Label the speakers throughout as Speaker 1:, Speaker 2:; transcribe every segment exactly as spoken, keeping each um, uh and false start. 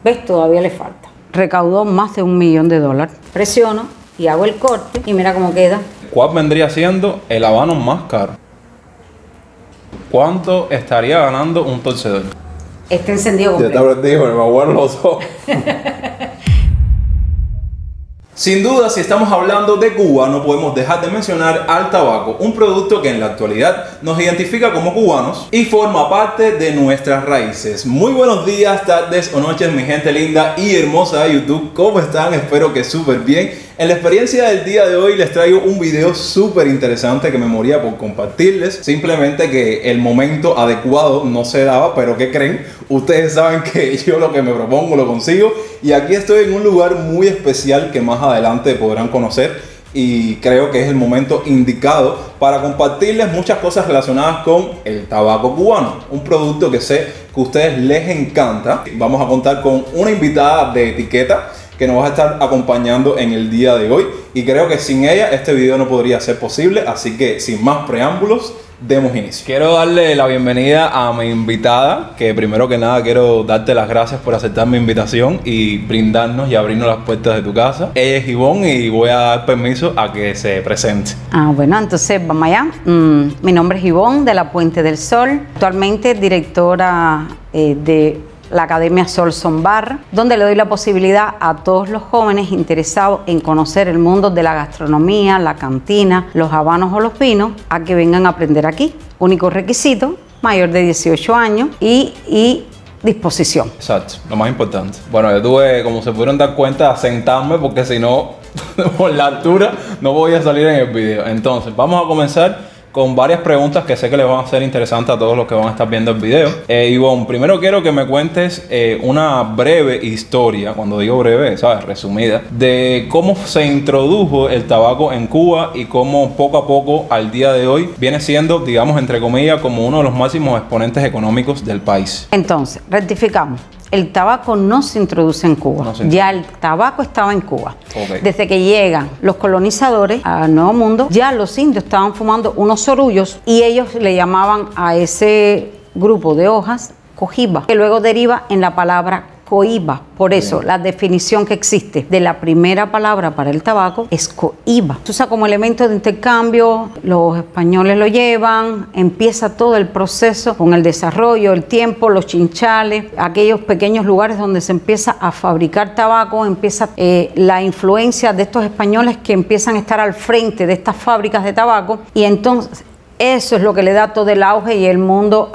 Speaker 1: ¿Ves? Todavía le falta. Recaudó más de un millón de dólares. Presiono y hago el corte y mira cómo queda.
Speaker 2: ¿Cuál vendría siendo el habano más caro? ¿Cuánto estaría ganando un torcedor?
Speaker 1: Este encendido
Speaker 2: Ya te
Speaker 1: completo.
Speaker 2: aprendí, me aguardo los ojos. Sin duda, si estamos hablando de Cuba, no podemos dejar de mencionar al tabaco, un producto que en la actualidad nos identifica como cubanos y forma parte de nuestras raíces. Muy buenos días, tardes o noches, mi gente linda y hermosa de YouTube. ¿Cómo están? Espero que súper bien. En la experiencia del día de hoy les traigo un video súper interesante que me moría por compartirles. Simplemente que el momento adecuado no se daba, pero ¿qué creen? Ustedes saben que yo lo que me propongo lo consigo. Y aquí estoy en un lugar muy especial que más adelante podrán conocer. Y creo que es el momento indicado para compartirles muchas cosas relacionadas con el tabaco cubano. Un producto que sé que a ustedes les encanta. Vamos a contar con una invitada de etiqueta que nos va a estar acompañando en el día de hoy, y creo que sin ella este video no podría ser posible, así que sin más preámbulos, demos inicio. Quiero darle la bienvenida a mi invitada, que primero que nada quiero darte las gracias por aceptar mi invitación y brindarnos y abrirnos las puertas de tu casa. Ella es Ivonne y voy a dar permiso a que se presente.
Speaker 1: Ah, bueno, entonces vamos allá. Mm, mi nombre es Ivonne de la Puente del Sol, actualmente directora eh, de la Academia Sol Son Bar, donde le doy la posibilidad a todos los jóvenes interesados en conocer el mundo de la gastronomía, la cantina, los habanos o los vinos, a que vengan a aprender aquí. Único requisito, mayor de dieciocho años y, y disposición.
Speaker 2: Exacto, lo más importante. Bueno, yo tuve, como se pudieron dar cuenta, a sentarme porque si no, por la altura, no voy a salir en el video. Entonces, vamos a comenzar con varias preguntas que sé que les van a ser interesantes a todos los que van a estar viendo el video. Eh, Ivonne, primero quiero que me cuentes eh, una breve historia, cuando digo breve, ¿sabes? Resumida, de cómo se introdujo el tabaco en Cuba y cómo poco a poco al día de hoy viene siendo, digamos, entre comillas, como uno de los máximos exponentes económicos del país.
Speaker 1: Entonces, rectificamos. El tabaco no se introduce en Cuba. No se introduce. Ya el tabaco estaba en Cuba. Okay. Desde que llegan los colonizadores al Nuevo Mundo, ya los indios estaban fumando unos sorullos y ellos le llamaban a ese grupo de hojas cohiba, que luego deriva en la palabra cohiba. Por eso, bien, la definición que existe de la primera palabra para el tabaco es cohiba. Se usa como elemento de intercambio, los españoles lo llevan, empieza todo el proceso con el desarrollo, el tiempo, los chinchales, aquellos pequeños lugares donde se empieza a fabricar tabaco, empieza eh, la influencia de estos españoles que empiezan a estar al frente de estas fábricas de tabaco, y entonces eso es lo que le da todo el auge y el mundo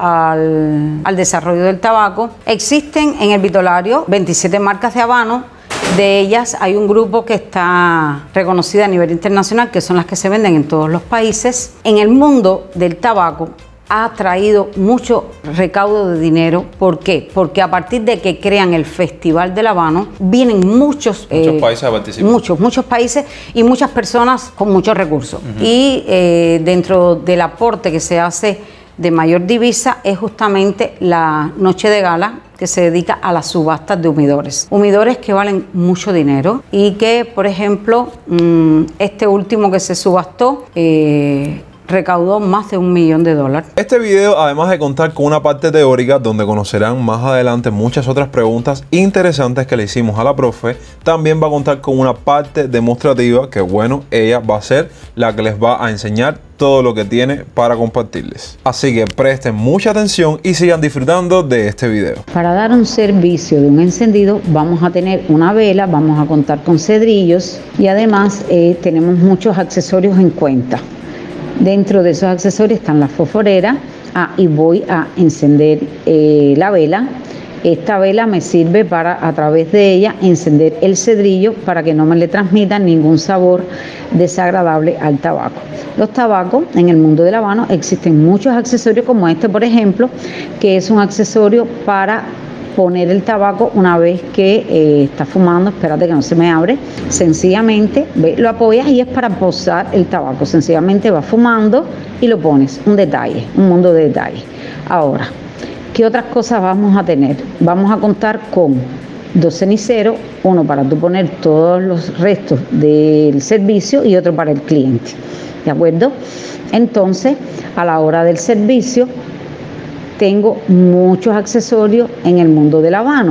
Speaker 1: al, al desarrollo del tabaco. Existen en el vitolario veintisiete marcas de habano. De ellas hay un grupo que está reconocida a nivel internacional, que son las que se venden en todos los países. En el mundo del tabaco ha traído mucho recaudo de dinero. ¿Por qué? Porque a partir de que crean el Festival del Habano, vienen muchos,
Speaker 2: muchos eh, países a participar.
Speaker 1: Muchos, muchos países y muchas personas con muchos recursos. Uh-huh. Y eh, dentro del aporte que se hace de mayor divisa es justamente la noche de gala, que se dedica a las subastas de humidores. Humidores que valen mucho dinero y que, por ejemplo, este último que se subastó, eh, recaudó más de un millón de dólares.
Speaker 3: Este video, además de contar con una parte teórica donde conocerán más adelante muchas otras preguntas interesantes que le hicimos a la profe, también va a contar con una parte demostrativa que, bueno, ella va a ser la que les va a enseñar todo lo que tiene para compartirles. Así que presten mucha atención y sigan disfrutando de este video.
Speaker 1: Para dar un servicio de un encendido vamos a tener una vela, vamos a contar con cedrillos y además eh, tenemos muchos accesorios en cuenta. Dentro de esos accesorios están las fosforeras. Ah, y voy a encender eh, la vela. Esta vela me sirve para, a través de ella, encender el cedrillo para que no me le transmita ningún sabor desagradable al tabaco. Los tabacos, en el mundo del habano, existen muchos accesorios como este, por ejemplo, que es un accesorio para poner el tabaco una vez que eh, está fumando. Espérate que no se me abre. Sencillamente, ve, lo apoyas y es para posar el tabaco. Sencillamente vas fumando y lo pones. Un detalle, un mundo de detalles. Ahora, ¿qué otras cosas vamos a tener? Vamos a contar con dos ceniceros, uno para tú poner todos los restos del servicio y otro para el cliente. ¿De acuerdo? Entonces, a la hora del servicio, tengo muchos accesorios en el mundo del habano.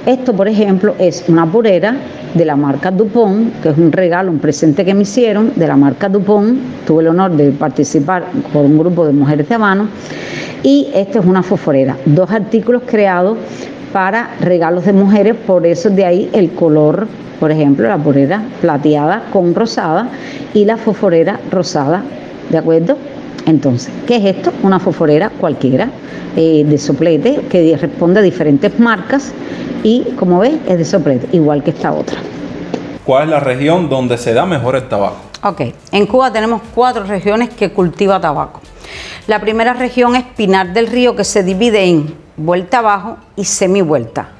Speaker 1: Esto, por ejemplo, es una purera de la marca DuPont, que es un regalo, un presente que me hicieron de la marca DuPont. Tuve el honor de participar por un grupo de mujeres de Habano. Y esta es una fosforera, dos artículos creados para regalos de mujeres, por eso de ahí el color, por ejemplo, la purera plateada con rosada y la fosforera rosada, ¿de acuerdo? Entonces, ¿qué es esto? Una fosforera cualquiera, eh, de soplete, que responde a diferentes marcas y, como ves, es de soplete, igual que esta otra.
Speaker 2: ¿Cuál es la región donde se da mejor el tabaco?
Speaker 1: Ok, en Cuba tenemos cuatro regiones que cultiva tabaco. La primera región es Pinar del Río, que se divide en vuelta abajo y semivuelta.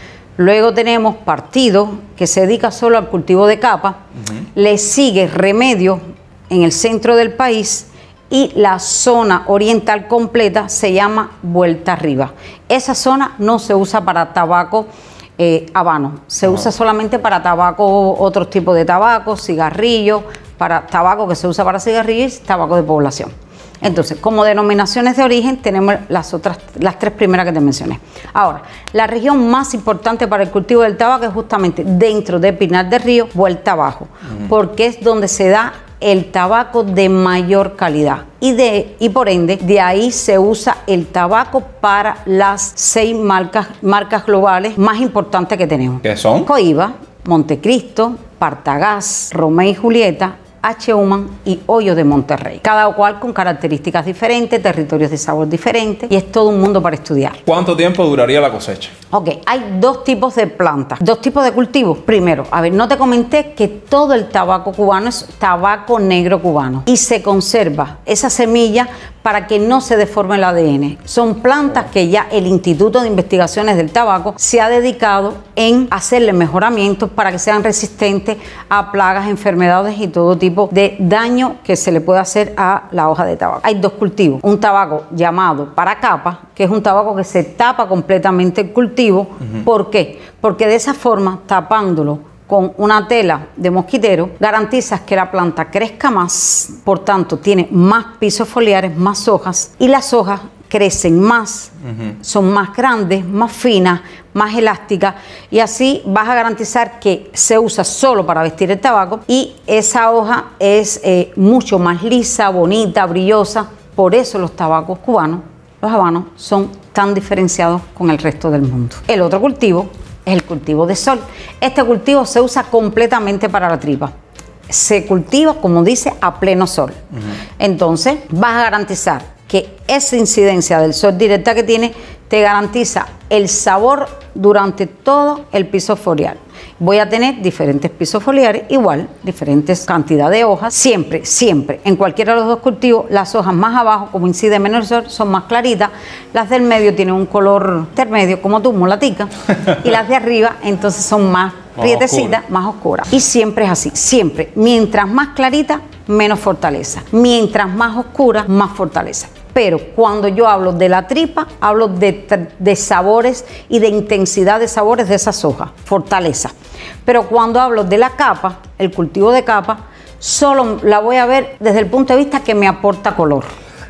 Speaker 1: Luego tenemos Partido, que se dedica solo al cultivo de capa. Uh-huh. Le sigue Remedio en el centro del país y la zona oriental completa se llama Vuelta Arriba. Esa zona no se usa para tabaco eh, habano, se uh-huh. usa solamente para tabaco, otros tipos de tabaco, cigarrillos, para tabaco que se usa para cigarrillos y tabaco de población. Entonces, como denominaciones de origen tenemos las otras, las tres primeras que te mencioné. Ahora, la región más importante para el cultivo del tabaco es justamente dentro de Pinar del Río, vuelta abajo, uh-huh. porque es donde se da el tabaco de mayor calidad y, de, y por ende de ahí se usa el tabaco para las seis marcas, marcas globales más importantes que tenemos.
Speaker 2: ¿Qué son?
Speaker 1: Cohiba, Montecristo, Partagás, Romeo y Julieta, H. Human y Hoyo de Monterrey, cada cual con características diferentes, territorios de sabor diferentes, y es todo un mundo para estudiar.
Speaker 2: ¿Cuánto tiempo duraría la cosecha?
Speaker 1: Ok, hay dos tipos de plantas, dos tipos de cultivos. Primero, a ver, no te comenté que todo el tabaco cubano es tabaco negro cubano y se conserva esa semilla para que no se deforme el A D N. Son plantas que ya el Instituto de Investigaciones del Tabaco se ha dedicado en hacerle mejoramientos para que sean resistentes a plagas, enfermedades y todo tipo de daño que se le puede hacer a la hoja de tabaco. Hay dos cultivos, un tabaco llamado para capa, que es un tabaco que se tapa completamente el cultivo. Uh-huh. ¿Por qué? Porque de esa forma, tapándolo con una tela de mosquitero, garantizas que la planta crezca más, por tanto tiene más pisos foliares, más hojas, y las hojas crecen más, uh-huh. son más grandes, más finas, más elásticas, y así vas a garantizar que se usa solo para vestir el tabaco y esa hoja es eh, mucho más lisa, bonita, brillosa. Por eso los tabacos cubanos, los habanos, son tan diferenciados con el resto del mundo. El otro cultivo es el cultivo de sol. Este cultivo se usa completamente para la tripa. Se cultiva, como dice, a pleno sol. Uh-huh. Entonces, vas a garantizar que esa incidencia del sol directa que tiene te garantiza el sabor durante todo el piso foliar. Voy a tener diferentes pisos foliares, igual, diferentes cantidades de hojas. Siempre, siempre, en cualquiera de los dos cultivos, las hojas más abajo, como incide menos el sol, son más claritas. Las del medio tienen un color intermedio, como tú, mulatica. Y las de arriba, entonces, son más prietecitas, más oscuras. Y siempre es así, siempre. Mientras más clarita, menos fortaleza. Mientras más oscura, más fortaleza. Pero cuando yo hablo de la tripa, hablo de, de sabores y de intensidad de sabores de esas hojas, fortaleza. Pero cuando hablo de la capa, el cultivo de capa, solo la voy a ver desde el punto de vista que me aporta color.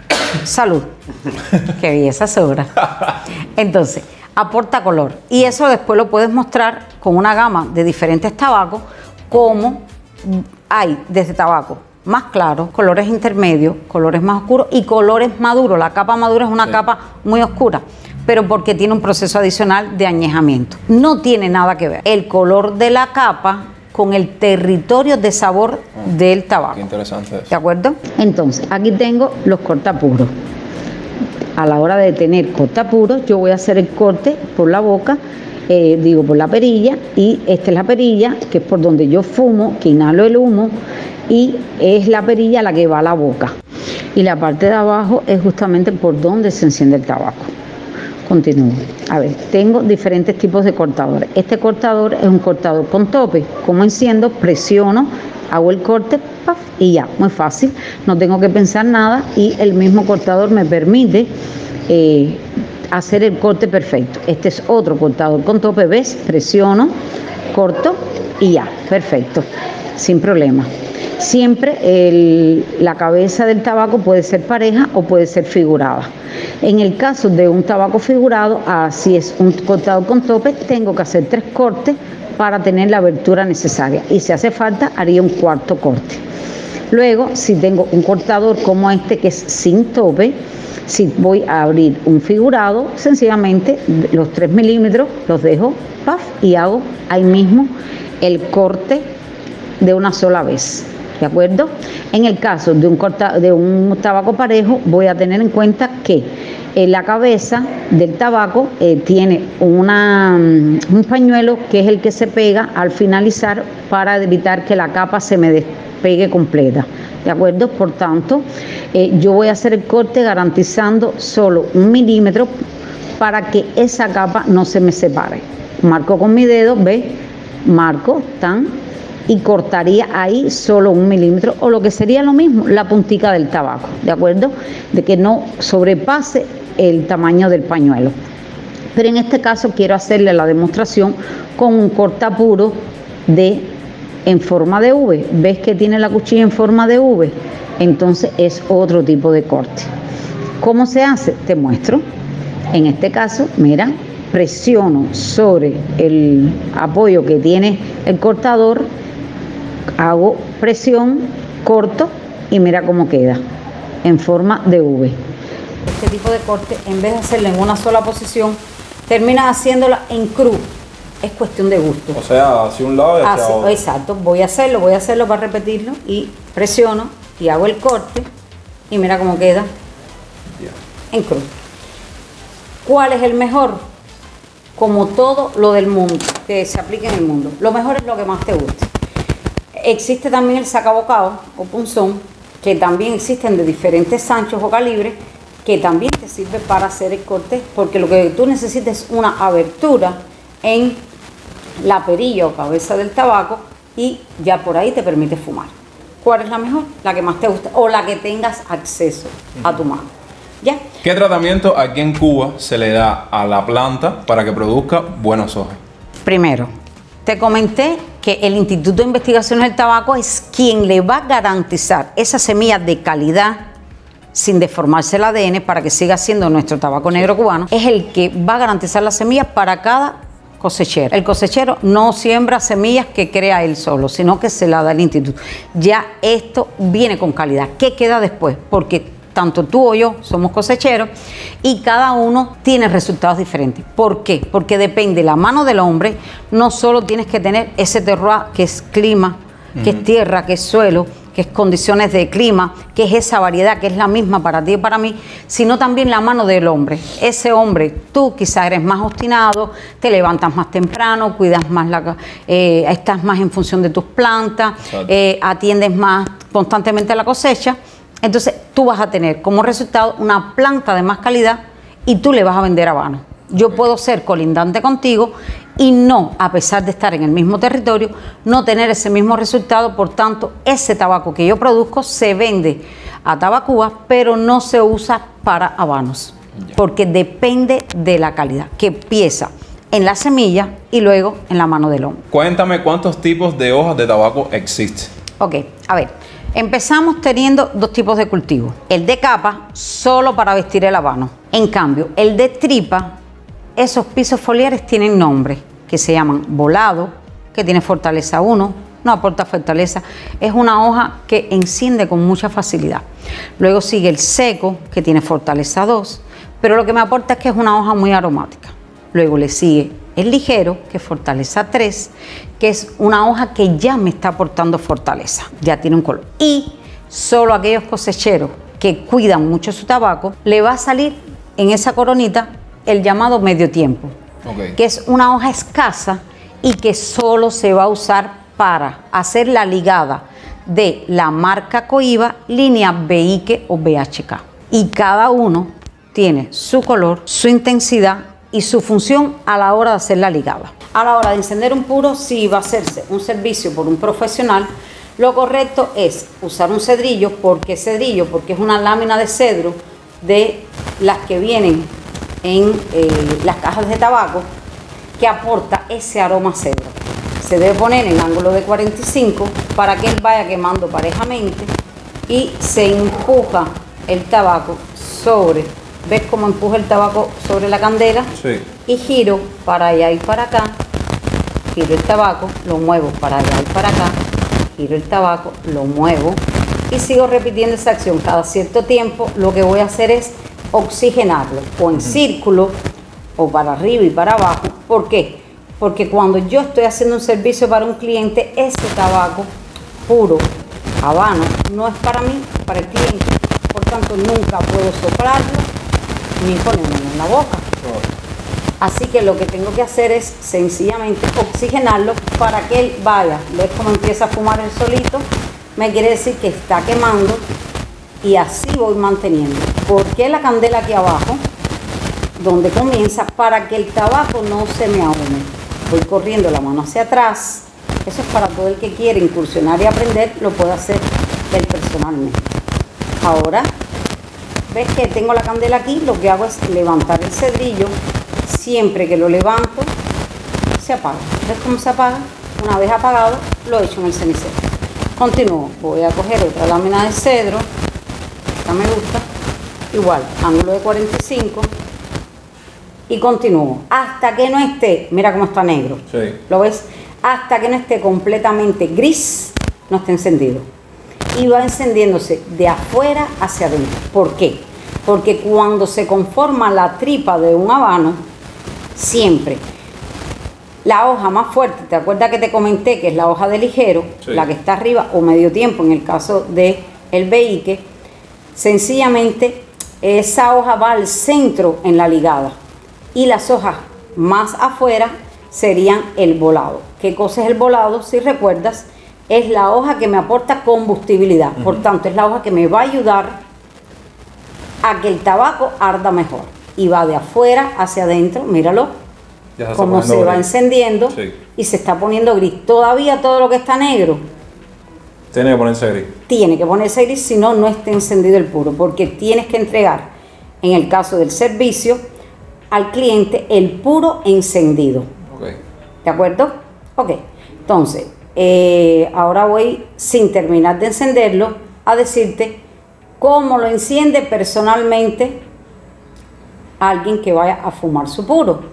Speaker 1: Salud. Qué belleza sobra. Entonces, aporta color. Y eso después lo puedes mostrar con una gama de diferentes tabacos, como hay desde tabaco más claros, colores intermedios, colores más oscuros y colores maduros. La capa madura es una sí. capa muy oscura, pero porque tiene un proceso adicional de añejamiento. No tiene nada que ver el color de la capa con el territorio de sabor oh, del tabaco.
Speaker 2: Qué interesante eso.
Speaker 1: ¿De acuerdo? Entonces, aquí tengo los cortapuros. A la hora de tener cortapuros, yo voy a hacer el corte por la boca, eh, digo por la perilla, y esta es la perilla, que es por donde yo fumo, que inhalo el humo, y es la perilla la que va a la boca. Y la parte de abajo es justamente por donde se enciende el tabaco. Continúo. A ver, tengo diferentes tipos de cortadores. Este cortador es un cortador con tope. ¿Cómo enciendo? Presiono, hago el corte, ¡paf! Y ya, muy fácil. No tengo que pensar nada y el mismo cortador me permite eh, hacer el corte perfecto. Este es otro cortador con tope, ¿ves? Presiono, corto y ya, perfecto, sin problema. Siempre el, la cabeza del tabaco puede ser pareja o puede ser figurada. En el caso de un tabaco figurado, así es un cortador con tope, tengo que hacer tres cortes para tener la abertura necesaria, y si hace falta haría un cuarto corte. Luego, si tengo un cortador como este que es sin tope, si voy a abrir un figurado, sencillamente los tres milímetros los dejo puff, y hago ahí mismo el corte de una sola vez, ¿de acuerdo? En el caso de un, corta, de un tabaco parejo, voy a tener en cuenta que eh, la cabeza del tabaco eh, tiene una, un pañuelo que es el que se pega al finalizar para evitar que la capa se me despegue completa, ¿de acuerdo? Por tanto, eh, yo voy a hacer el corte garantizando solo un milímetro para que esa capa no se me separe. Marco con mi dedo, ¿ve? Marco, tan, y cortaría ahí solo un milímetro, o lo que sería lo mismo, la puntica del tabaco, ¿de acuerdo? De que no sobrepase el tamaño del pañuelo. Pero en este caso quiero hacerle la demostración con un cortapuro de en forma de V. ¿Ves que tiene la cuchilla en forma de V? Entonces es otro tipo de corte. ¿Cómo se hace? Te muestro. En este caso, mira, presiono sobre el apoyo que tiene el cortador, hago presión, corto y mira cómo queda en forma de V. Este tipo de corte, en vez de hacerlo en una sola posición, terminas haciéndola en cruz. Es cuestión de gusto.
Speaker 3: O sea, hacia un lado y hacia
Speaker 1: Así,
Speaker 3: otro.
Speaker 1: Exacto, voy a hacerlo, voy a hacerlo para repetirlo, y presiono y hago el corte y mira cómo queda yeah. en cruz. ¿Cuál es el mejor? Como todo lo del mundo, que se aplica en el mundo. Lo mejor es lo que más te guste. Existe también el sacabocado o punzón, que también existen de diferentes anchos o calibres, que también te sirve para hacer el corte, porque lo que tú necesitas es una abertura en la perilla o cabeza del tabaco, y ya por ahí te permite fumar. ¿Cuál es la mejor? La que más te guste o la que tengas acceso a tu mano. ¿Ya?
Speaker 2: ¿Qué tratamiento aquí en Cuba se le da a la planta para que produzca buenos hojas?
Speaker 1: Primero, te comenté que el Instituto de Investigaciones del Tabaco es quien le va a garantizar esa semilla de calidad sin deformarse el A D N para que siga siendo nuestro tabaco negro cubano. Es el que va a garantizar las semillas para cada cosechero. El cosechero no siembra semillas que crea él solo, sino que se la da el instituto. Ya esto viene con calidad. ¿Qué queda después? Porque tanto tú o yo somos cosecheros y cada uno tiene resultados diferentes. ¿Por qué? Porque depende la mano del hombre. No solo tienes que tener ese terroir que es clima, que uh-huh. es tierra, que es suelo, que es condiciones de clima, que es esa variedad que es la misma para ti y para mí, sino también la mano del hombre. Ese hombre, tú quizás eres más obstinado, te levantas más temprano, cuidas más, la, eh, estás más en función de tus plantas, eh, atiendes más constantemente a la cosecha. Entonces tú vas a tener como resultado una planta de más calidad y tú le vas a vender habano. Yo okay. puedo ser colindante contigo y no, a pesar de estar en el mismo territorio, no tener ese mismo resultado. Por tanto, ese tabaco que yo produzco se vende a Tabacuba, pero no se usa para habanos, ya. porque depende de la calidad, que empieza en la semilla y luego en la mano del hombre.
Speaker 2: Cuéntame cuántos tipos de hojas de tabaco existen.
Speaker 1: Ok, a ver, empezamos teniendo dos tipos de cultivo. El de capa, solo para vestir el habano. En cambio, el de tripa, esos pisos foliares tienen nombre, que se llaman volado, que tiene fortaleza uno, no aporta fortaleza, es una hoja que enciende con mucha facilidad. Luego sigue el seco, que tiene fortaleza dos, pero lo que me aporta es que es una hoja muy aromática. Luego le sigue el ligero, que es fortaleza tres, que es una hoja que ya me está aportando fortaleza, ya tiene un color. Y solo aquellos cosecheros que cuidan mucho su tabaco, le va a salir en esa coronita el llamado medio tiempo, okay. que es una hoja escasa y que solo se va a usar para hacer la ligada de la marca Cohiba, línea B I Q o B H K. Y cada uno tiene su color, su intensidad y su función a la hora de hacer la ligada. A la hora de encender un puro, si va a hacerse un servicio por un profesional, lo correcto es usar un cedrillo. ¿Por qué cedrillo? Porque es una lámina de cedro de las que vienen en eh, las cajas de tabaco, que aporta ese aroma cedro. se debe poner en ángulo de cuarenta y cinco para que él vaya quemando parejamente y se empuja el tabaco sobre, ¿ves cómo empuja el tabaco sobre la candela?
Speaker 2: Sí.
Speaker 1: Y giro para allá y para acá, giro el tabaco, lo muevo para allá y para acá, giro el tabaco, lo muevo y sigo repitiendo esa acción. Cada cierto tiempo lo que voy a hacer es oxigenarlo, o en uh-huh. círculo, o para arriba y para abajo. ¿Por qué? Porque cuando yo estoy haciendo un servicio para un cliente, ese tabaco puro, habano, no es para mí, es para el cliente. Por tanto, nunca puedo soplarlo ni ponérmelo en la boca. Así que lo que tengo que hacer es sencillamente oxigenarlo para que él vaya. ¿Ves cómo empieza a fumar él solito? Me quiere decir que está quemando y así voy manteniendo. ¿Por qué la candela aquí abajo? Donde comienza, para que el tabaco no se me ahume. Voy corriendo la mano hacia atrás. Eso es para todo el que quiere incursionar y aprender, lo puede hacer él personalmente. Ahora, ves que tengo la candela aquí, lo que hago es levantar el cedrillo. Siempre que lo levanto, se apaga. ¿Ves cómo se apaga? Una vez apagado, lo echo en el cenicero. Continúo. Voy a coger otra lámina de cedro. Esta me gusta. Igual, ángulo de cuarenta y cinco. Y continúo. Hasta que no esté, mira cómo está negro.
Speaker 2: Sí.
Speaker 1: ¿Lo ves? Hasta que no esté completamente gris, no esté encendido. Y va encendiéndose de afuera hacia adentro. ¿Por qué? Porque cuando se conforma la tripa de un habano, siempre la hoja más fuerte, ¿te acuerdas que te comenté que es la hoja de ligero? Sí. La que está arriba o medio tiempo en el caso de el beíque, sencillamente esa hoja va al centro en la ligada y las hojas más afuera serían el volado. ¿Qué cosa es el volado? Si recuerdas, es la hoja que me aporta combustibilidad. Uh-huh. Por tanto, es la hoja que me va a ayudar a que el tabaco arda mejor. Y va de afuera hacia adentro, míralo, cómo se va encendiendo. Sí. Y se está poniendo gris. Todavía todo lo que está negro
Speaker 2: tiene que ponerse gris.
Speaker 1: Tiene que ponerse gris, si no, no está encendido el puro. Porque tienes que entregar, en el caso del servicio, al cliente el puro encendido.
Speaker 2: Okay.
Speaker 1: ¿De acuerdo? Ok. Entonces, eh, ahora voy, sin terminar de encenderlo, a decirte cómo lo enciende personalmente alguien que vaya a fumar su puro.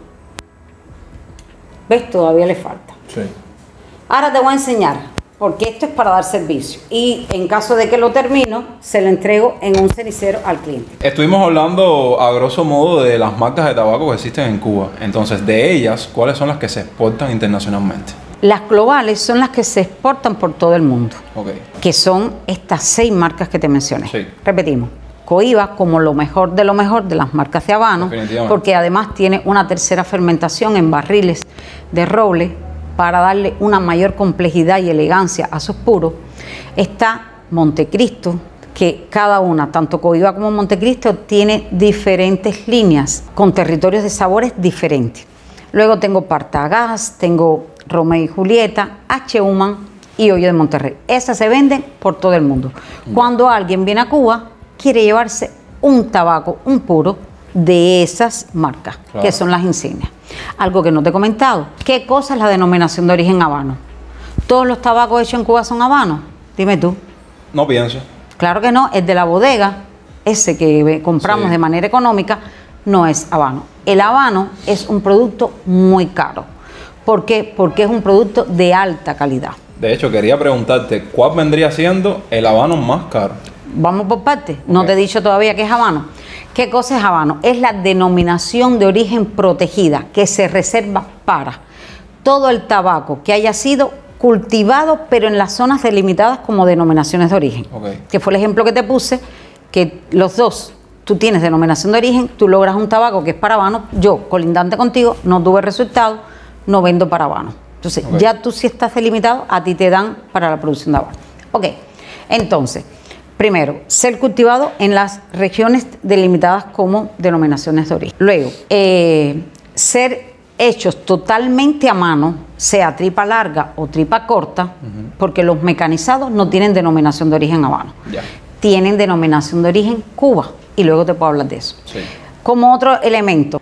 Speaker 1: ¿Ves? Todavía le falta.
Speaker 2: Sí.
Speaker 1: Ahora te voy a enseñar, porque esto es para dar servicio. Y en caso de que lo termino, se lo entrego en un cenicero al cliente.
Speaker 2: Estuvimos hablando a grosso modo de las marcas de tabaco que existen en Cuba. Entonces, de ellas, ¿cuáles son las que se exportan internacionalmente?
Speaker 1: Las globales son las que se exportan por todo el mundo.
Speaker 2: Okay.
Speaker 1: Que son estas seis marcas que te mencioné.
Speaker 2: Sí.
Speaker 1: Repetimos. Cohiba como lo mejor de lo mejor de las marcas de habano, porque además tiene una tercera fermentación en barriles de roble para darle una mayor complejidad y elegancia a sus puros. Está Montecristo, que cada una, tanto Cohiba como Montecristo, tiene diferentes líneas con territorios de sabores diferentes. Luego tengo Partagás, tengo Romeo y Julieta, H. Human y Hoyo de Monterrey. Esas se venden por todo el mundo. Cuando alguien viene a Cuba, quiere llevarse un tabaco, un puro de esas marcas, claro, que son las insignias. Algo que no te he comentado, ¿qué cosa es la denominación de origen habano? ¿Todos los tabacos hechos en Cuba son habanos? Dime tú.
Speaker 2: No pienso.
Speaker 1: Claro que no, el de la bodega, ese que compramos sí. de manera económica, no es habano. El habano es un producto muy caro. ¿Por qué? Porque es un producto de alta calidad.
Speaker 2: De hecho, quería preguntarte, ¿cuál vendría siendo el habano más caro?
Speaker 1: Vamos por partes. Okay. No te he dicho todavía qué es habano. ¿Qué cosa es habano? Es la denominación de origen protegida que se reserva para todo el tabaco que haya sido cultivado, pero en las zonas delimitadas como denominaciones de origen.
Speaker 2: Okay.
Speaker 1: Que fue el ejemplo que te puse, que los dos, tú tienes denominación de origen, tú logras un tabaco que es para habano. Yo, colindante contigo, no tuve resultado, no vendo para habano. Entonces, okay, ya tú si estás delimitado, a ti te dan para la producción de habano. Ok, entonces, primero, ser cultivado en las regiones delimitadas como denominaciones de origen. Luego, eh, ser hechos totalmente a mano, sea tripa larga o tripa corta, uh-huh, porque los mecanizados no tienen denominación de origen habano.
Speaker 2: Yeah.
Speaker 1: Tienen denominación de origen Cuba, y luego te puedo hablar de eso.
Speaker 2: Sí.
Speaker 1: Como otro elemento,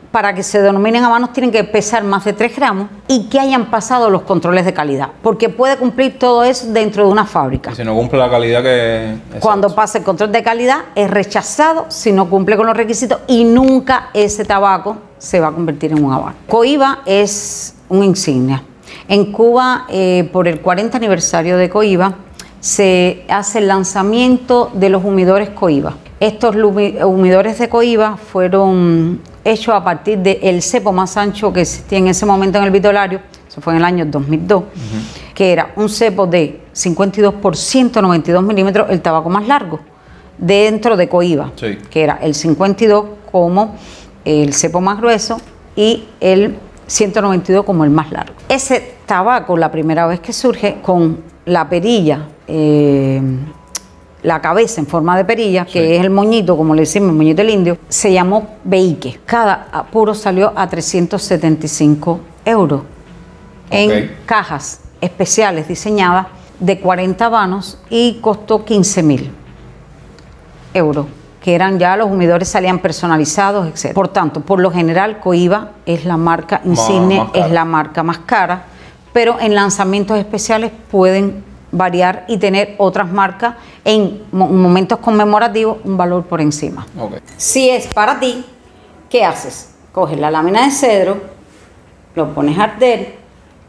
Speaker 1: para que se denominen habanos tienen que pesar más de tres gramos y que hayan pasado los controles de calidad, porque puede cumplir todo eso dentro de una fábrica.
Speaker 2: Y si no cumple la calidad que... Exacto.
Speaker 1: Cuando pasa el control de calidad es rechazado si no cumple con los requisitos y nunca ese tabaco se va a convertir en un habano. Cohiba es una insignia. En Cuba, eh, por el cuarenta aniversario de Cohiba, se hace el lanzamiento de los humidores Cohiba. Estos humidores de Cohiba fueron hechos a partir del cepo más ancho que existía en ese momento en el vitolario, eso fue en el año dos mil dos, uh-huh. que era un cepo de cincuenta y dos por ciento noventa y dos milímetros, el tabaco más largo, dentro de Cohiba, sí. que era el cincuenta y dos como el cepo más grueso y el ciento noventa y dos como el más largo. Ese tabaco, la primera vez que surge con la perilla, eh, la cabeza en forma de perilla, sí. que es el moñito, como le decimos, el moñito del indio, se llamó Beike. Cada puro salió a trescientos setenta y cinco euros okay. en cajas especiales diseñadas de cuarenta habanos y costó quince mil euros, que eran ya los humidores, salían personalizados, etcétera. Por tanto, por lo general, Cohiba es la marca insignia, es la marca más cara, pero en lanzamientos especiales pueden variar y tener otras marcas en momentos conmemorativos un valor por encima. Okay. Si es para ti, ¿qué haces? Coges la lámina de cedro, lo pones a arder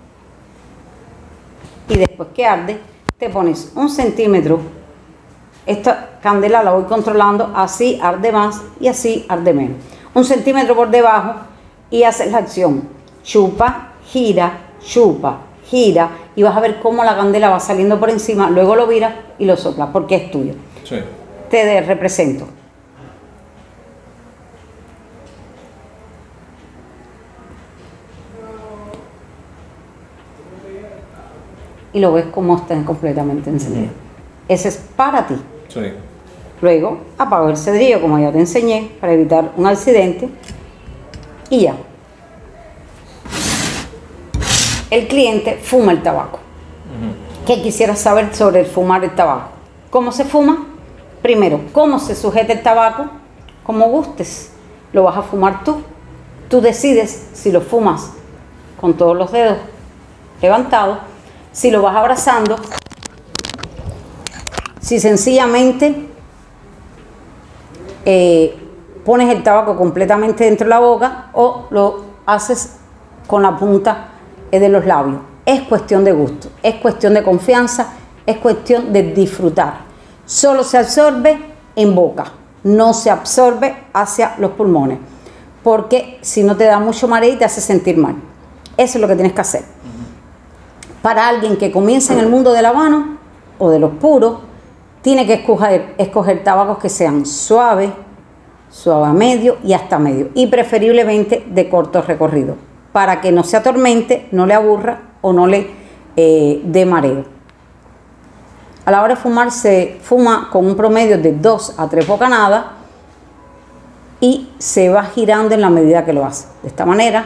Speaker 1: y después que arde te pones un centímetro. Esta candela la voy controlando, así arde más y así arde menos. Un centímetro por debajo y haces la acción. Chupa, gira, chupa, gira y vas a ver cómo la candela va saliendo por encima, luego lo viras y lo soplas porque es tuyo. Sí. Te represento. Y lo ves como está completamente encendido. Uh-huh. Ese es para ti. Sí. Luego apago el cedrillo como ya te enseñé para evitar un accidente y ya. El cliente fuma el tabaco. Uh-huh. ¿Qué quisieras saber sobre el fumar el tabaco? ¿Cómo se fuma? Primero, ¿cómo se sujeta el tabaco? Como gustes. Lo vas a fumar tú. Tú decides si lo fumas con todos los dedos levantados, si lo vas abrazando, si sencillamente eh, pones el tabaco completamente dentro de la boca o lo haces con la punta de los labios. Es cuestión de gusto, es cuestión de confianza, es cuestión de disfrutar. Solo se absorbe en boca, no se absorbe hacia los pulmones, porque si no te da mucho mareo y te hace sentir mal. Eso es lo que tienes que hacer. Para alguien que comienza en el mundo del habano o de los puros, tiene que escoger, escoger tabacos que sean suaves, suave a medio y hasta medio, y preferiblemente de corto recorrido, para que no se atormente, no le aburra o no le eh, dé mareo. A la hora de fumar se fuma con un promedio de dos a tres bocanadas y se va girando en la medida que lo hace. De esta manera.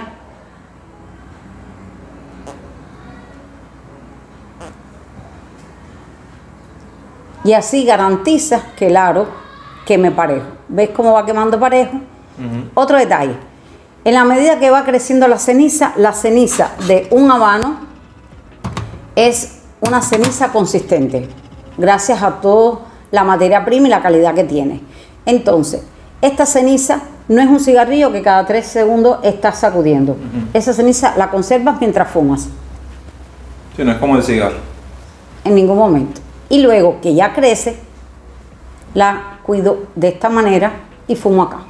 Speaker 1: Y así garantizas que el aro queme parejo. ¿Ves cómo va quemando parejo? Uh-huh. Otro detalle. En la medida que va creciendo la ceniza, la ceniza de un habano es una ceniza consistente, gracias a toda la materia prima y la calidad que tiene. Entonces, esta ceniza no es un cigarrillo que cada tres segundos estás sacudiendo. Uh-huh. Esa ceniza la conservas mientras fumas.
Speaker 2: Sí, no es como el cigarro.
Speaker 1: En ningún momento. Y luego que ya crece, la cuido de esta manera y fumo acá.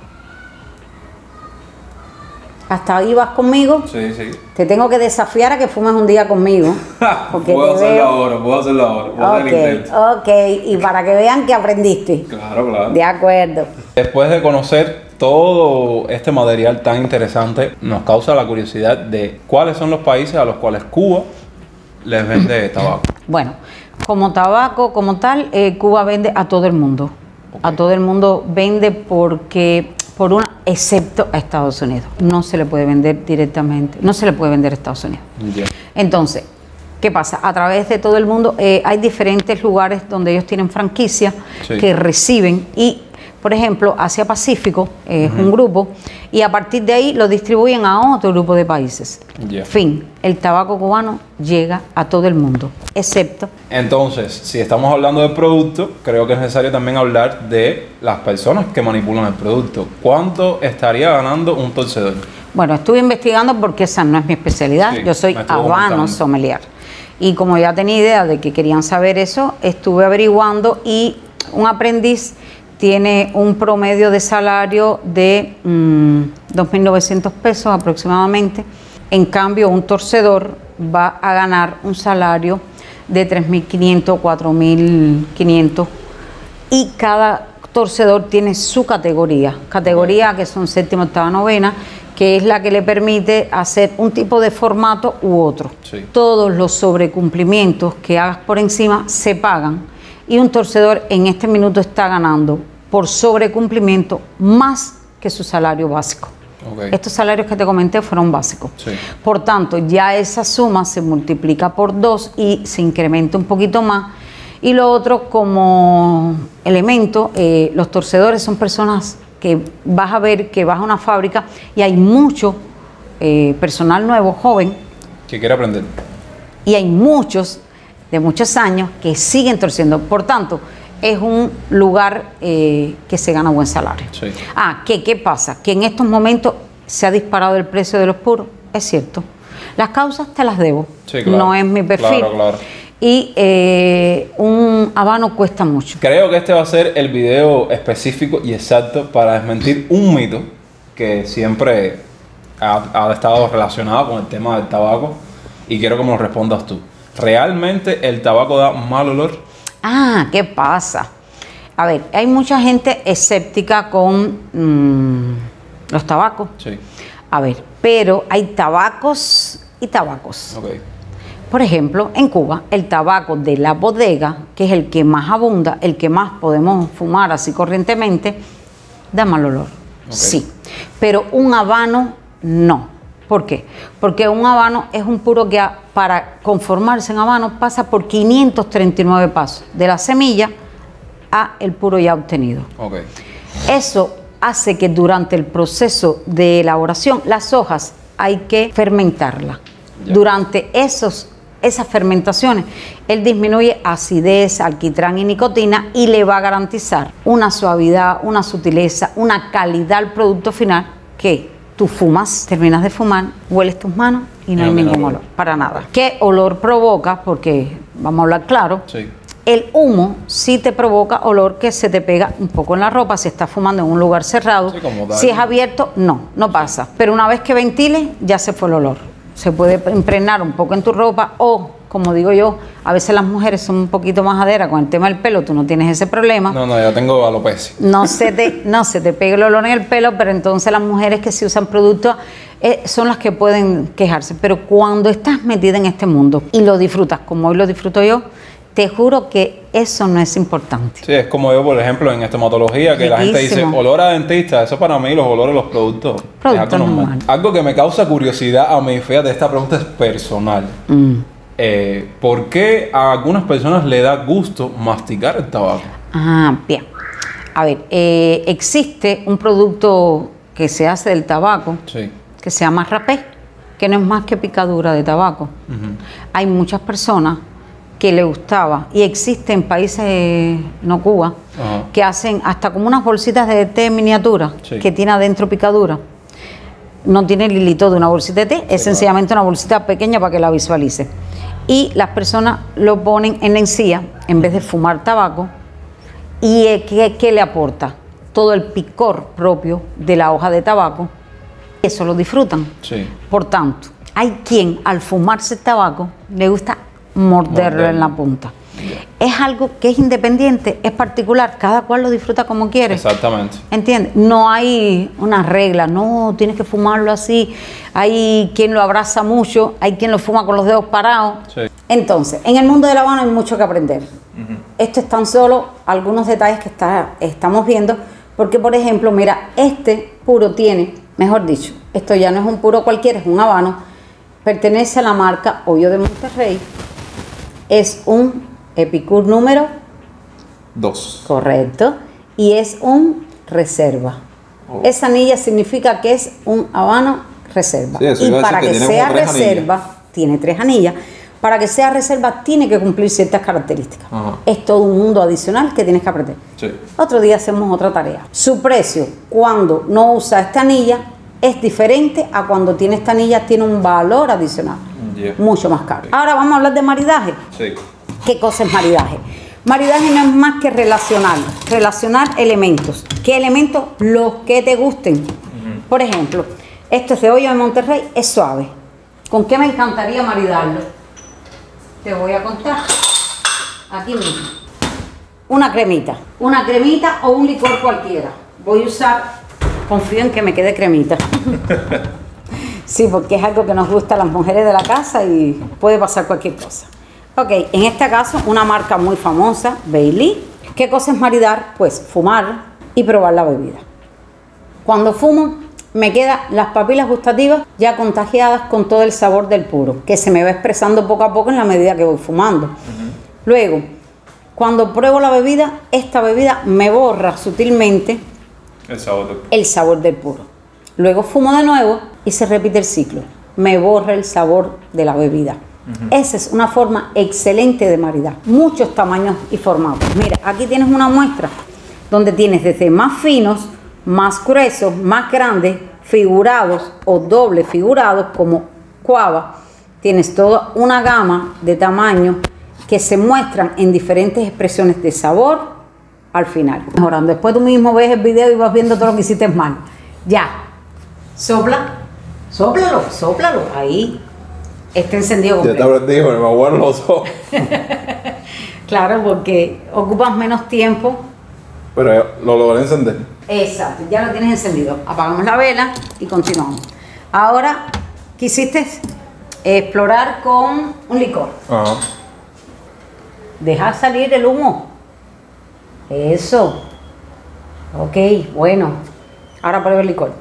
Speaker 1: ¿Hasta ahí vas conmigo?
Speaker 2: Sí, sí.
Speaker 1: Te tengo que desafiar a que fumes un día conmigo.
Speaker 2: Puedo hacerlo veo... ahora, puedo hacerlo ahora. Puedo
Speaker 1: ok, hacer ok. Y para que vean que aprendiste.
Speaker 2: Claro, claro.
Speaker 1: De acuerdo.
Speaker 2: Después de conocer todo este material tan interesante, nos causa la curiosidad de cuáles son los países a los cuales Cuba les vende tabaco.
Speaker 1: Bueno, como tabaco, como tal, eh, Cuba vende a todo el mundo. Okay. A todo el mundo vende porque... por una, excepto a Estados Unidos. No se le puede vender directamente, no se le puede vender a Estados Unidos. Yeah. Entonces, ¿qué pasa? A través de todo el mundo eh, hay diferentes lugares donde ellos tienen franquicias sí. que reciben y por ejemplo, Asia Pacífico, es uh-huh. un grupo, y a partir de ahí lo distribuyen a otro grupo de países.
Speaker 2: Yeah.
Speaker 1: Fin, el tabaco cubano llega a todo el mundo, excepto...
Speaker 2: Entonces, si estamos hablando del producto, creo que es necesario también hablar de las personas que manipulan el producto. ¿Cuánto estaría ganando un torcedor?
Speaker 1: Bueno, estuve investigando porque esa no es mi especialidad, sí, yo soy habano sommelier. Y como ya tenía idea de que querían saber eso, estuve averiguando y un aprendiz tiene un promedio de salario de mmm, dos mil novecientos pesos aproximadamente. En cambio, un torcedor va a ganar un salario de tres mil quinientos, cuatro mil quinientos y cada torcedor tiene su categoría. Categoría que son séptima, octava, novena, que es la que le permite hacer un tipo de formato u otro.
Speaker 2: Sí.
Speaker 1: Todos los sobrecumplimientos que hagas por encima se pagan y un torcedor en este minuto está ganando por sobrecumplimiento más que su salario básico.
Speaker 2: Okay.
Speaker 1: Estos salarios que te comenté fueron básicos.
Speaker 2: Sí.
Speaker 1: Por tanto, ya esa suma se multiplica por dos y se incrementa un poquito más. Y lo otro, como elemento, eh, los torcedores son personas que vas a ver que vas a una fábrica y hay mucho eh, personal nuevo, joven.
Speaker 2: Que quiere aprender.
Speaker 1: Y hay muchos de muchos años que siguen torciendo. Por tanto, es un lugar eh, que se gana buen salario.
Speaker 2: Sí.
Speaker 1: Ah, ¿qué, ¿qué pasa? Que en estos momentos se ha disparado el precio de los puros, es cierto. Las causas te las debo,
Speaker 2: sí, claro,
Speaker 1: no es mi perfil.
Speaker 2: Claro, claro.
Speaker 1: Y eh, un habano cuesta mucho.
Speaker 2: Creo que este va a ser el video específico y exacto para desmentir un mito que siempre ha, ha estado relacionado con el tema del tabaco y quiero que me lo respondas tú. ¿Realmente el tabaco da mal olor?
Speaker 1: Ah, ¿qué pasa? A ver, hay mucha gente escéptica con mmm, los tabacos.
Speaker 2: Sí.
Speaker 1: A ver, pero hay tabacos y tabacos.
Speaker 2: Okay.
Speaker 1: Por ejemplo, en Cuba, el tabaco de la bodega, que es el que más abunda, el que más podemos fumar así corrientemente, da mal olor. Okay. Sí, pero un habano no. ¿Por qué? Porque un habano es un puro que para conformarse en habano pasa por quinientos treinta y nueve pasos, de la semilla a el puro ya obtenido.
Speaker 2: Okay.
Speaker 1: Eso hace que durante el proceso de elaboración, las hojas hay que fermentarlas. Yeah. Durante esos, esas fermentaciones, él disminuye acidez, alquitrán y nicotina y le va a garantizar una suavidad, una sutileza, una calidad al producto final que tú fumas, terminas de fumar, hueles tus manos y no, no hay ningún olor. olor, para nada. ¿Qué olor provoca? Porque vamos a hablar claro.
Speaker 2: Sí.
Speaker 1: El humo sí te provoca olor que se te pega un poco en la ropa si estás fumando en un lugar cerrado.
Speaker 2: Sí, como
Speaker 1: si es abierto, no, no pasa. Pero una vez que ventile, ya se fue el olor. Se puede impregnar un poco en tu ropa o, como digo yo, a veces las mujeres son un poquito majaderas con el tema del pelo, tú no tienes ese problema.
Speaker 2: No, no, yo tengo alopecia.
Speaker 1: No se te, no se te pega el olor en el pelo, pero entonces las mujeres que sí usan productos eh, son las que pueden quejarse. Pero cuando estás metida en este mundo y lo disfrutas como hoy lo disfruto yo, te juro que eso no es importante.
Speaker 2: Sí, es como yo, por ejemplo, en estomatología, que Riquísimo. La gente dice, olor a dentista, eso para mí, los olores de los productos,
Speaker 1: Producto
Speaker 2: es algo normal. Algo que me causa curiosidad a mí, fíjate, esta pregunta es personal. Mm. Eh, ¿Por qué a algunas personas le da gusto masticar el tabaco?
Speaker 1: Ah, bien. A ver, eh, existe un producto que se hace del tabaco,
Speaker 2: sí.
Speaker 1: que se llama rapé, que no es más que picadura de tabaco. Uh-huh. Hay muchas personas que le gustaba y existe en países, no Cuba, uh-huh. que hacen hasta como unas bolsitas de té miniatura, sí. que tiene adentro picadura. No tiene el hilito de una bolsita de té, sí, es sencillamente claro. una bolsita pequeña para que la visualice. Y las personas lo ponen en la encía en vez de fumar tabaco. ¿Y qué, qué le aporta? Todo el picor propio de la hoja de tabaco. Eso lo disfrutan.
Speaker 2: Sí.
Speaker 1: Por tanto, hay quien al fumarse el tabaco le gusta morderlo Morder. en la punta. Yeah. Es algo que es independiente, es particular, cada cual lo disfruta como quiere.
Speaker 2: Exactamente.
Speaker 1: ¿Entiendes? No hay una regla, no, tienes que fumarlo así. Hay quien lo abraza mucho, hay quien lo fuma con los dedos parados.
Speaker 2: Sí.
Speaker 1: Entonces, en el mundo de la Habana hay mucho que aprender. Uh-huh. Esto es tan solo algunos detalles que está, estamos viendo, porque por ejemplo, mira, este puro tiene, mejor dicho, esto ya no es un puro cualquiera, es un habano, pertenece a la marca Hoyo de Monterrey, es un Epicure número
Speaker 2: dos.
Speaker 1: Correcto. Y es un reserva. Oh. Esa anilla significa que es un habano reserva.
Speaker 3: Sí,
Speaker 1: y para que, que sea reserva, anillas. Tiene tres anillas. Para que sea reserva tiene que cumplir ciertas características. Ajá. Es todo un mundo adicional que tienes que aprender.
Speaker 3: Sí.
Speaker 1: Otro día hacemos otra tarea. Su precio cuando no usa esta anilla es diferente a cuando tiene esta anilla, tiene un valor adicional. Yeah. Mucho más caro. Sí. Ahora vamos a hablar de maridaje.
Speaker 3: Sí.
Speaker 1: ¿Qué cosa es maridaje? Maridaje no es más que relacionar, relacionar elementos. ¿Qué elementos? Los que te gusten. Uh-huh. Por ejemplo, este cebolla de Monterrey es suave. ¿Con qué me encantaría maridarlo? Te voy a contar. Aquí mismo. Una cremita. Una cremita o un licor cualquiera. Voy a usar, confío en que me quede cremita. Sí, porque es algo que nos gusta a las mujeres de la casa y puede pasar cualquier cosa. Ok, en este caso, una marca muy famosa, Bailey. ¿Qué cosa es maridar? Pues fumar y probar la bebida. Cuando fumo, me quedan las papilas gustativas ya contagiadas con todo el sabor del puro, que se me va expresando poco a poco en la medida que voy fumando. Uh-huh. Luego, cuando pruebo la bebida, esta bebida me borra sutilmente
Speaker 3: el sabor del puro.
Speaker 1: El sabor del puro. Luego fumo de nuevo y se repite el ciclo. Me borra el sabor de la bebida. Uh-huh. Esa es una forma excelente de maridar. Muchos tamaños y formatos. Mira, aquí tienes una muestra donde tienes desde más finos, más gruesos, más grandes, figurados o doble figurados como cuava. Tienes toda una gama de tamaños que se muestran en diferentes expresiones de sabor al final. Mejorando. Después tú mismo ves el video y vas viendo todo lo que hiciste mal. Ya. Sopla. Sóplalo, sóplalo. Ahí. Está encendido.
Speaker 3: Ya te aprendí, pero me aguardo los ojos.
Speaker 1: Claro, porque ocupas menos tiempo.
Speaker 3: Pero lo logré encender.
Speaker 1: Exacto, ya lo tienes encendido. Apagamos la vela y continuamos. Ahora quisiste explorar con un licor.
Speaker 3: Ajá.
Speaker 1: Deja salir el humo. Eso. Ok, bueno. Ahora prueba el licor.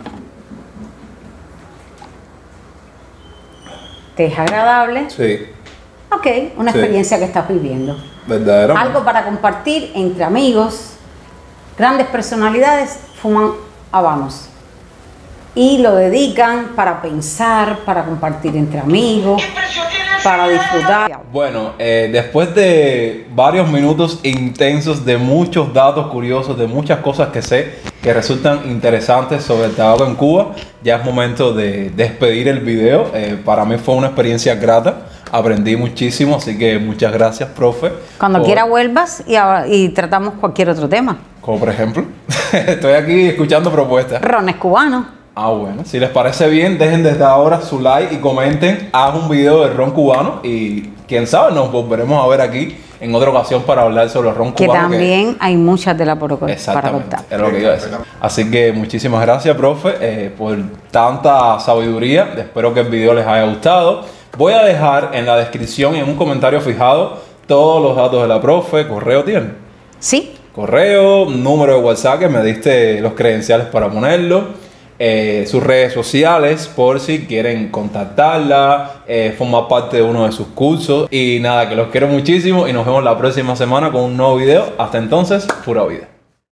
Speaker 1: ¿Te es agradable?
Speaker 3: Sí.
Speaker 1: Ok, una sí. experiencia que estás viviendo.
Speaker 3: Verdaderamente.
Speaker 1: Algo para compartir entre amigos. Grandes personalidades fuman habanos y lo dedican para pensar, para compartir entre amigos, para disfrutar.
Speaker 3: Bueno, eh, después de varios minutos intensos de muchos datos curiosos, de muchas cosas que sé que resultan interesantes sobre el tabaco en Cuba, ya es momento de despedir el video. Eh, para mí fue una experiencia grata. Aprendí muchísimo, así que muchas gracias, profe.
Speaker 1: Cuando
Speaker 3: por...
Speaker 1: quiera vuelvas y, y tratamos cualquier otro tema.
Speaker 3: Como por ejemplo, estoy aquí escuchando propuestas.
Speaker 1: Rones cubanos.
Speaker 3: Ah, bueno. Si les parece bien, dejen desde ahora su like y comenten. Haz un video de ron cubano y quién sabe, nos volveremos a ver aquí en otra ocasión para hablar sobre el ron
Speaker 1: que
Speaker 3: cubano.
Speaker 1: También que hay mucha tela por para
Speaker 3: Exactamente, es lo que iba a decir. Así que muchísimas gracias, profe, eh, por tanta sabiduría. Espero que el video les haya gustado. Voy a dejar en la descripción y en un comentario fijado todos los datos de la profe. ¿Correo tiene?
Speaker 1: Sí.
Speaker 3: Correo, número de WhatsApp que me diste los credenciales para ponerlo, eh, sus redes sociales por si quieren contactarla, eh, formar parte de uno de sus cursos. Y nada, que los quiero muchísimo y nos vemos la próxima semana con un nuevo video. Hasta entonces, pura vida.